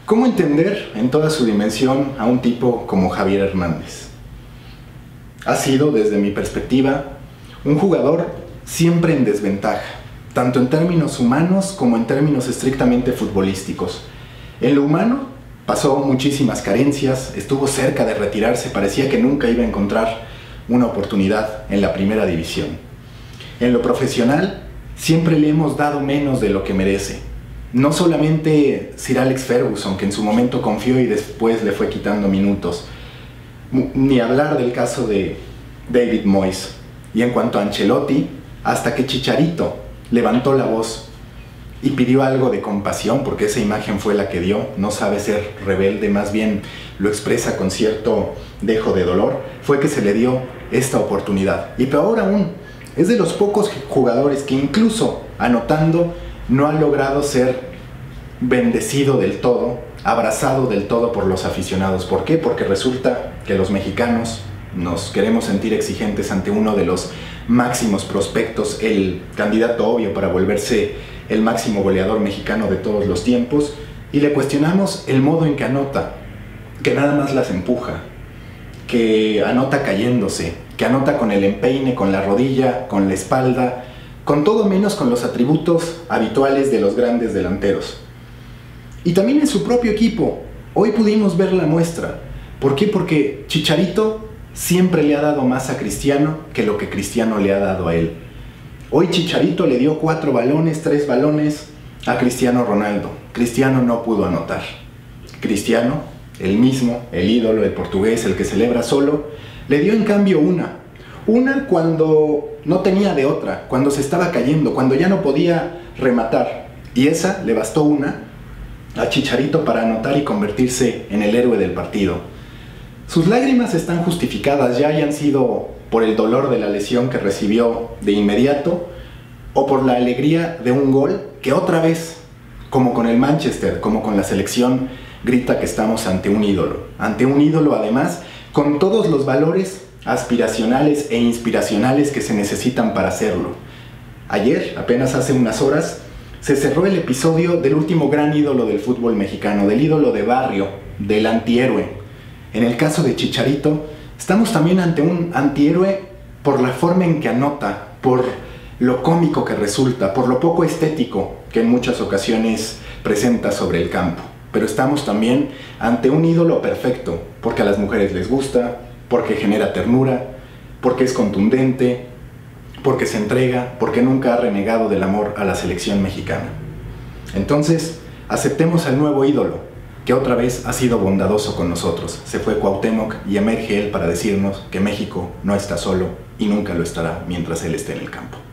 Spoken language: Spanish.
¿Cómo entender en toda su dimensión a un tipo como Javier Hernández? Ha sido, desde mi perspectiva, un jugador siempre en desventaja, tanto en términos humanos como en términos estrictamente futbolísticos. En lo humano pasó muchísimas carencias, estuvo cerca de retirarse, parecía que nunca iba a encontrar una oportunidad en la primera división. En lo profesional, siempre le hemos dado menos de lo que merece. No solamente Sir Alex Ferguson, que en su momento confió y después le fue quitando minutos, ni hablar del caso de David Moyes. Y en cuanto a Ancelotti, hasta que Chicharito levantó la voz y pidió algo de compasión, porque esa imagen fue la que dio, no sabe ser rebelde, más bien lo expresa con cierto dejo de dolor, fue que se le dio esta oportunidad. Y peor aún, es de los pocos jugadores que incluso anotando no ha logrado ser bendecido del todo, abrazado del todo por los aficionados. ¿Por qué? Porque resulta que los mexicanos nos queremos sentir exigentes ante uno de los máximos prospectos, el candidato obvio para volverse el máximo goleador mexicano de todos los tiempos, y le cuestionamos el modo en que anota, que nada más las empuja, que anota cayéndose, que anota con el empeine, con la rodilla, con la espalda, con todo menos con los atributos habituales de los grandes delanteros. Y también en su propio equipo, hoy pudimos ver la muestra. ¿Por qué? Porque Chicharito siempre le ha dado más a Cristiano que lo que Cristiano le ha dado a él. Hoy Chicharito le dio 4 balones, 3 balones a Cristiano Ronaldo. Cristiano no pudo anotar. Cristiano, el mismo, el ídolo, el portugués, el que celebra solo, le dio en cambio una cuando no tenía de otra, cuando se estaba cayendo, cuando ya no podía rematar. Y esa le bastó una a Chicharito para anotar y convertirse en el héroe del partido. Sus lágrimas están justificadas, ya hayan sido por el dolor de la lesión que recibió de inmediato o por la alegría de un gol que otra vez, como con el Manchester, como con la selección, grita que estamos ante un ídolo además con todos los valores aspiracionales e inspiracionales que se necesitan para hacerlo. Ayer, apenas hace unas horas, se cerró el episodio del último gran ídolo del fútbol mexicano, del ídolo de barrio, del antihéroe. En el caso de Chicharito, estamos también ante un antihéroe por la forma en que anota, por lo cómico que resulta, por lo poco estético que en muchas ocasiones presenta sobre el campo. Pero estamos también ante un ídolo perfecto, porque a las mujeres les gusta, porque genera ternura, porque es contundente, porque se entrega, porque nunca ha renegado del amor a la selección mexicana. Entonces, aceptemos al nuevo ídolo, que otra vez ha sido bondadoso con nosotros. Se fue Cuauhtémoc y emerge él para decirnos que México no está solo y nunca lo estará mientras él esté en el campo.